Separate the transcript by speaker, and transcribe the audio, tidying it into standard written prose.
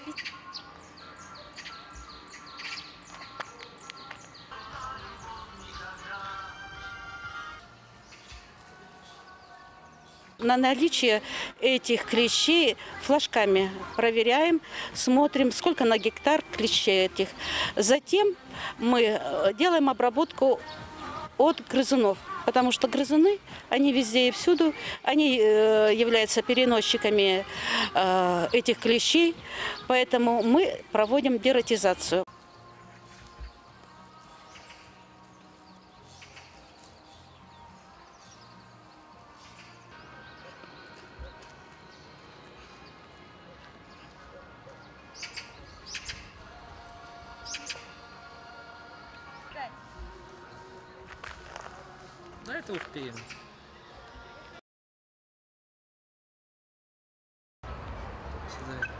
Speaker 1: На наличие этих клещей флажками проверяем, смотрим, сколько на гектар клещей этих. Затем мы делаем обработку от грызунов, потому что грызуны, они везде и всюду, они являются переносчиками этих клещей, поэтому мы проводим дератизацию.
Speaker 2: На это успеем. Сюда.